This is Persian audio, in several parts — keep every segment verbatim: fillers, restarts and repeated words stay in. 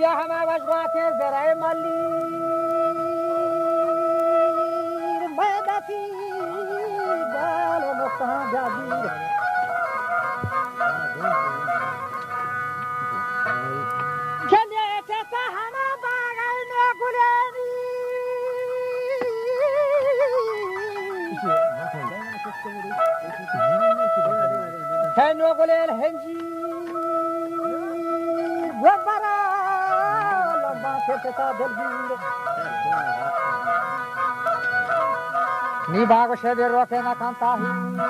اینجا همه وجبات زرعی ملی مدتی بال و مفتان جدید کنیت همه باقی نگلنی کنگلن هنجی وبرا لما كنت دلبير ني باغ شبير روكنا كانتاهي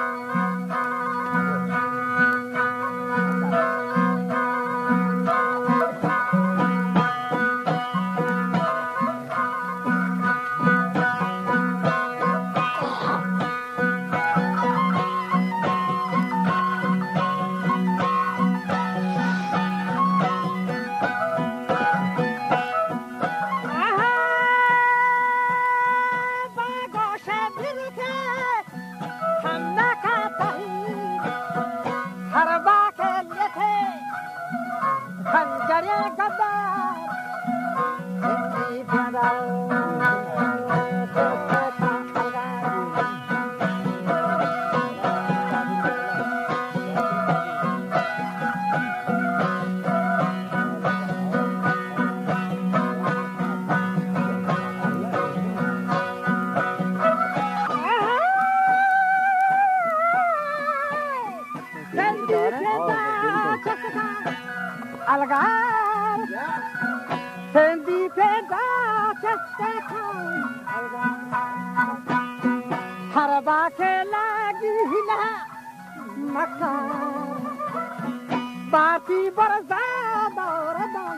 Bati barzada oradan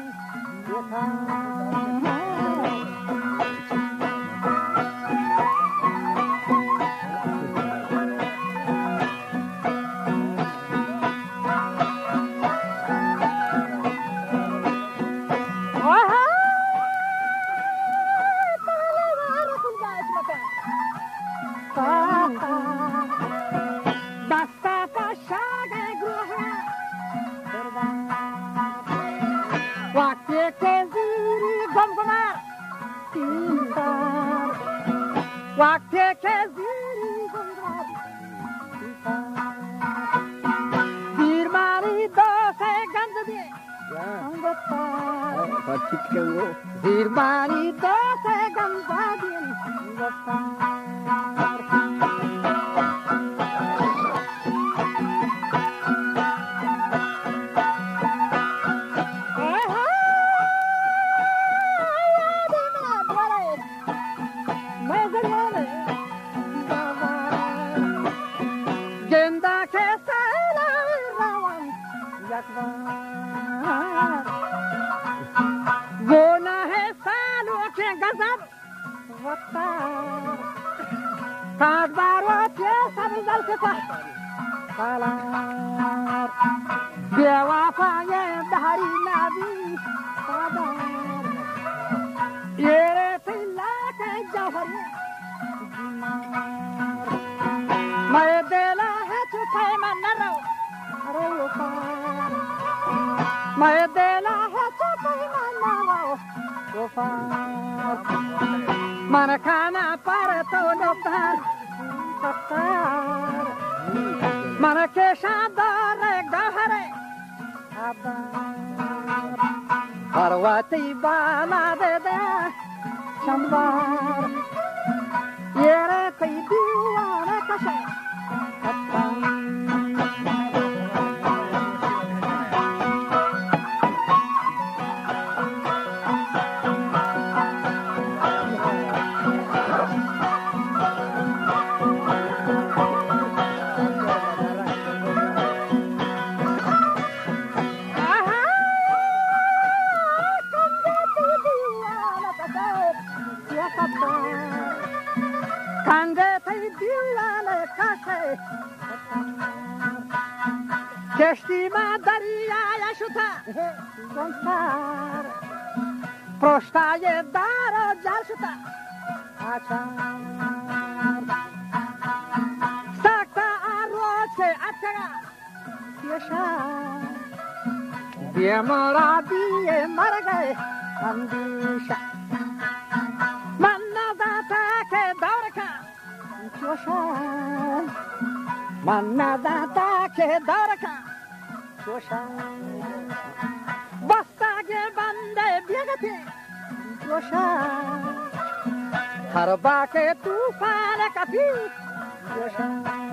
Zirmani dosa gambadin vasar Genda ke sala rawan yakbar كادبارات يا سبز الكفاح قلار بوافا يا بحري نبي قدر يريت لك الجوهر ما يدلا هتو كيما نرو روفار ما يدلا هتو كيما نرو روفار من كان بارتو نبار فقار من كشا دار گهر ابار پروتی بالا ده شمبار یره تی دیوانه کشه کشتی ما دریای شده گنفر پشتای در جل شده آچار سکتا آروز که اتگا یشا बेमरादी मर गए अंदेशा मन्ना दाता के दौर का जोशा मन्ना दाता के दौर का जोशा बस्ता के बंदे बिगते जोशा हर बाके तूफान कभी जोशा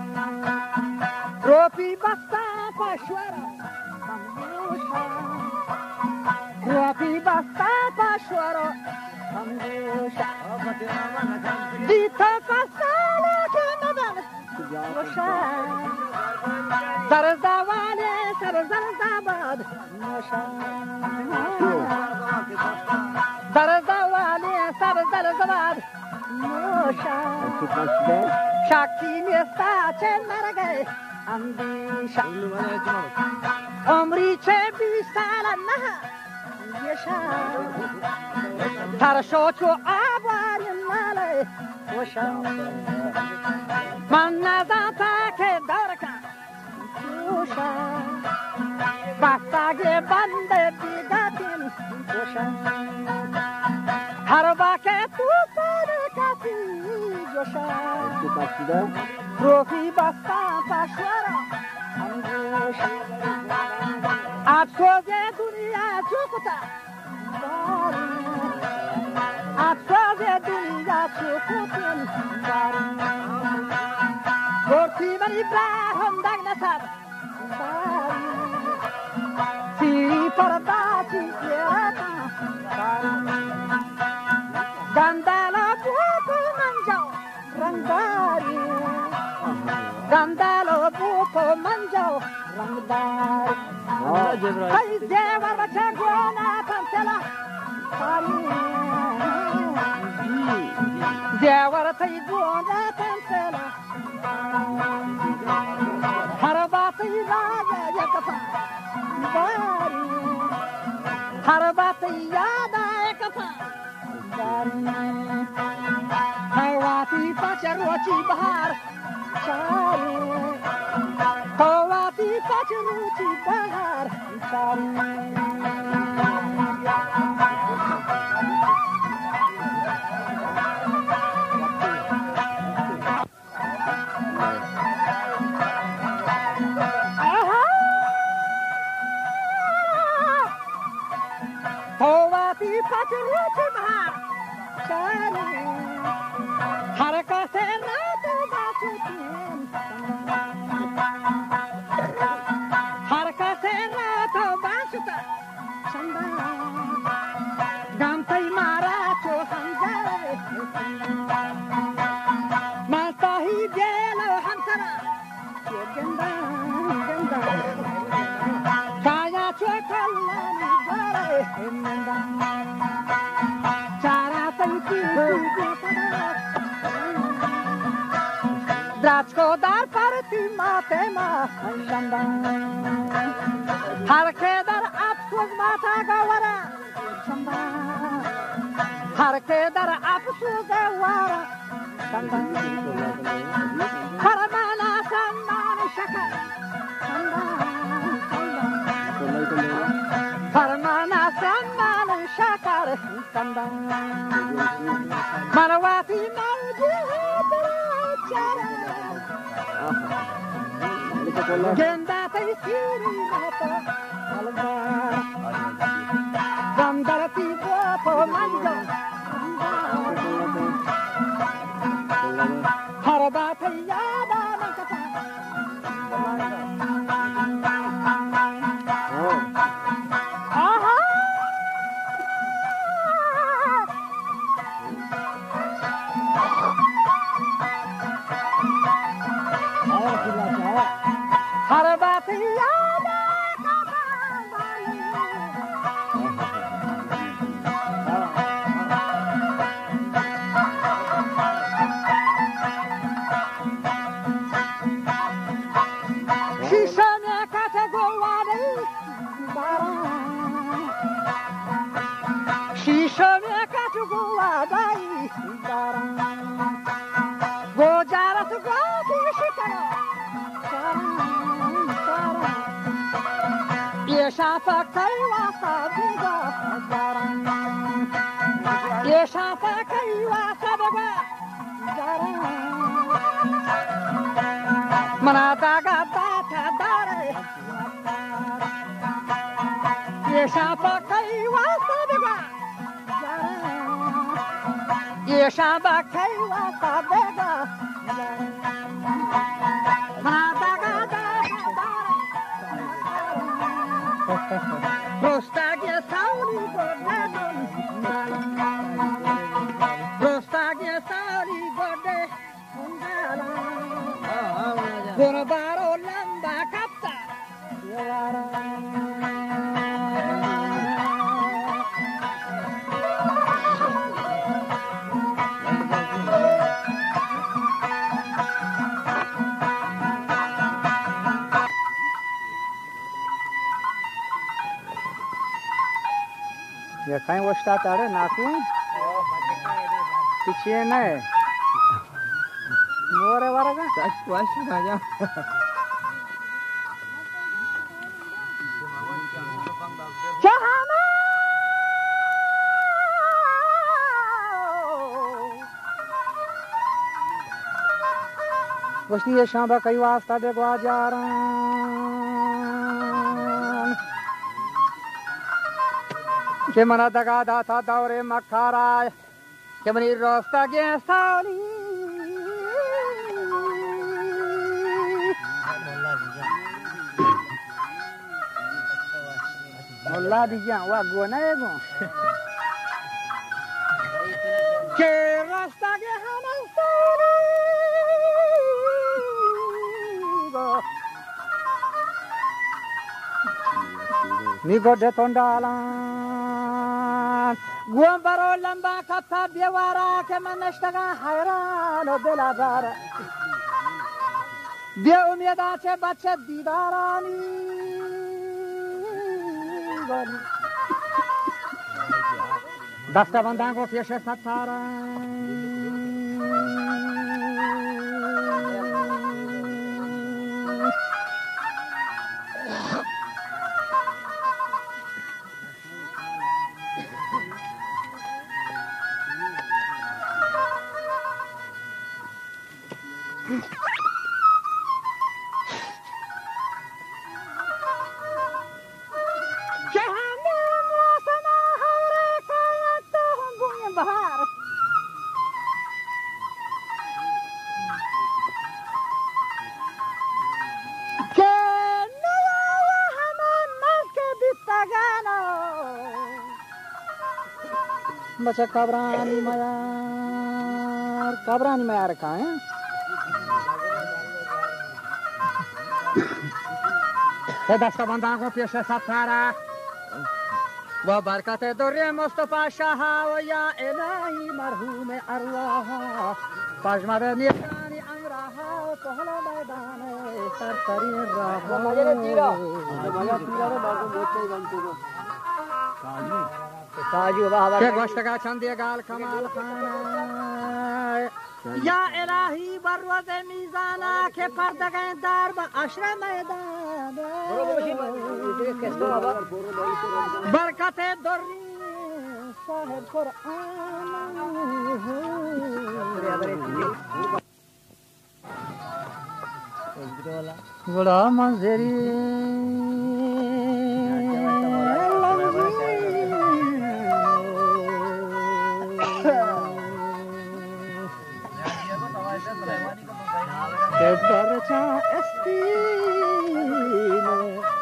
रोपी बस्ता पशुरा रोपी बस्ता पशुरा जीता कसाले के नदन जोशा सरदावाले सरदाबाद जोशा सरदावाले सरदाबाद जोशा शाकी में साचे मर गए अंदेशा उम्री छे बीस साल ना यशा थार सोचो आवार नाले वशा मन्ना दाता के दौर का जोशा बस्ता के बंदे बिगतिन जोशा हर बाके तूफान काफी जोशा रोफी बस्ता पशुरा जोशा आप सोचे दुनिया चुकता आप सोचे दुनिया चुकतिन गोरती बनी ब्राह्म दागना सार सीरी परदा चिंतेरा गंदाला बुको मंजाओ रंगदारी गंदाला बुको मंजाओ रंगदारी कई जेवर बच्चे गोना पंचला जेवर थई गोना पंचला हर बात राजा यकपा बारी हर बात याद आए कपा हवाती पचरोची बहार चारी हवाती पचरोची बहार चारी हवाती पचरोची बहार चारी हर कसे रात बासुतीन हर कसे रात बासुता चंदा गामतई मारा चो हमजाए माता ही गेलो हमसरा चो गंदा गंदा काया चो कल्लानी गरे नंदा चारा तंकी द्राक्षको दार परती माते मा चंदा हर केदर आपसुस माता गवरा चंदा हर केदर आपसुस गवरा चंदा हर माला सम्मान शका चंदा हर माला सम्मान शकर चंदा मनवाती मौजी Genda tay siri mata alva Gandara ti guapo manjo Haraba tay yada nakata Aha हर बात याद فكي وصدقا جرم يشا فكي وصدقا جرم منا داغا باتا داري يشا فكي وصدقا جرم يشا فكي وصدقا جرم منا داغا Prostagie sauri godedon Prostagie sauri gode kundala Gurbaro lamba kapta yara ये कहीं वो स्टार्ट आ रहे नाकू पीछे नहीं मोरे वाला का सच वाश ना जा जहाना वस्ती ये शाम कई वास्ता देखो आ जा रहा के मना दगा दाता दौरे मखारा के मनी रास्ता के साली मोल्ला दिया वा गोना है गो के रास्ता के हम साली गो नी गोडे तोंडाला गुंबरो लंबा कथा बेवारा के मनष्टगा हैरान ओ बेलादार बे उम्मीदा छे बच्चे दीदारानी दस्ता बंदा को पेश सतारा बच्चा कबरानी मयार कबरानी मयार कहाँ है ये दस्ता बंदा को पेश सतारा वो बरकत दुर्रे मुस्तफा शाह या इलाही मरहूम अरवाह पजमा निशानी अमराहा पहला मैदान सरसरी राह मजा तीरा मजा तीरा रे बाबू मोटे बनते को काजू काजू बाबा के गोश्त का चंदे गाल कमाल खाना या इलाही बरवत मीज़ाना के पर्दगे दार ब अशर मैदान बरकत दुर्री साहिब कुरान बड़ा मंजरी Barca estine,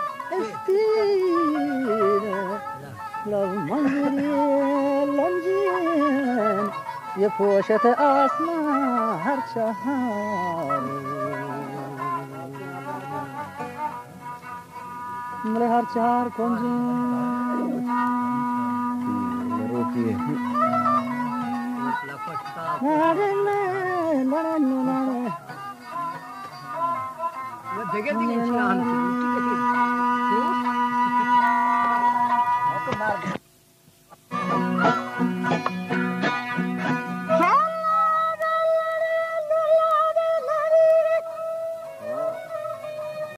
estine, la manzari lanjin, ye poshet asma har chahan, mle har char konjin, roti hai, nare nare nare. जगह दी